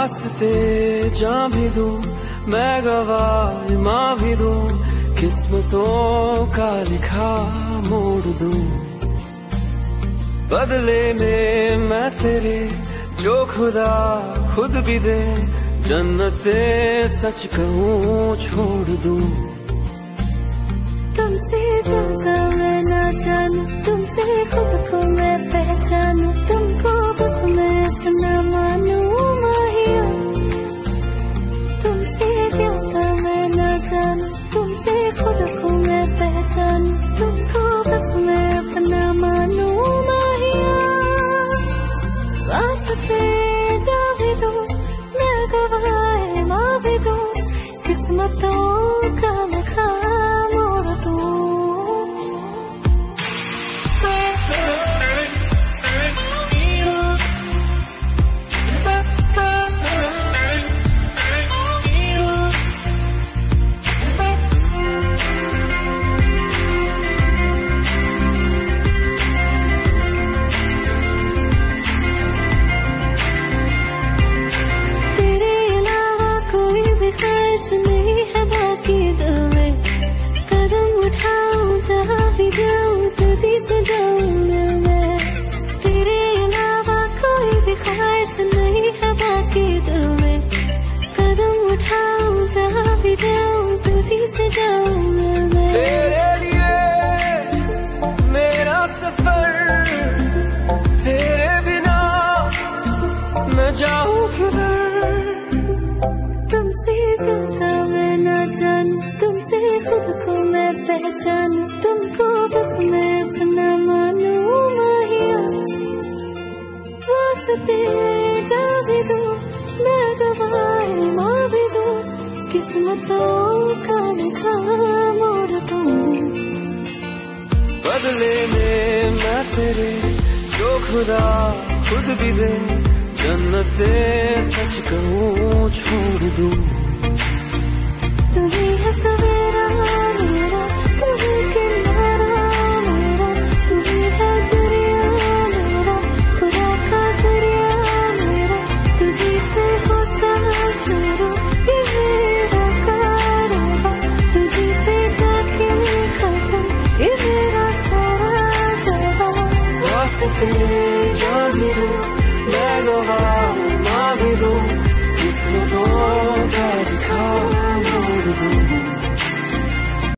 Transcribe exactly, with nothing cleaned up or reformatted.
वास्ते जान भी दूं, मैं गवाह माँ भी दूं, किस्मतों का लिखा मोड़ दूं। बदले में मैं तेरे जो खुदा खुद भी दे, जन्नते सच कहूँ छोड़ दूं। तुमसे ज्यादा मैं ना जानूं, तुमसे खुद को मैं पहचानूं, तुमको बस मैं अपना मानूं माहिया। तुमसे ज्यादा मैं ना जानूं, तुमसे खुद को मैं पहचानूं, तुमको बस मैं अपना मानूं माहिया। वास्ते जा भी दूं, मैं गवाह माँ भी दूं, किस्मतों का लिखा मोड़ दूं। नहीं है बाकी दिल में, कदम उठाऊं जहाँ भी जाऊं तुझी से जाऊं मैं। तेरे अलावा कोई भी ख्वाहिश नहीं है बाकी दिल में, कदम उठाऊं जहाँ भी जाऊं तुझी से जाऊं मैं। तेरे लिए मेरा सफर, तेरे बिना मैं जाऊं किधर। तुमसे ज्यादा मैं ना जानूं, तुमसे खुद को मैं पहचानूं, तुमको बस मैं अपना मानूं माहिया। वास्ते जा भी दूं, मैं गवाह माँ भी दूं, किस्मतों का लिखा मोड़ दूं। बदले में मैं तेरे जो खुदा खुद भी दे, जन्नते सच कहूँ छोड़ दूं। तू ही है सवेरा मेरा, तू ही किनारा मेरा, तू ही है दरिया मेरा, खुदा का दरिया मेरा। तुझी से होता शुरू ये मेरा कारवां, तुझी पे जाके खत्म ये मेरा सारा जहां। वास्ते जान भी दूं, मैं गवाह माँ भी दूं, किस्मतों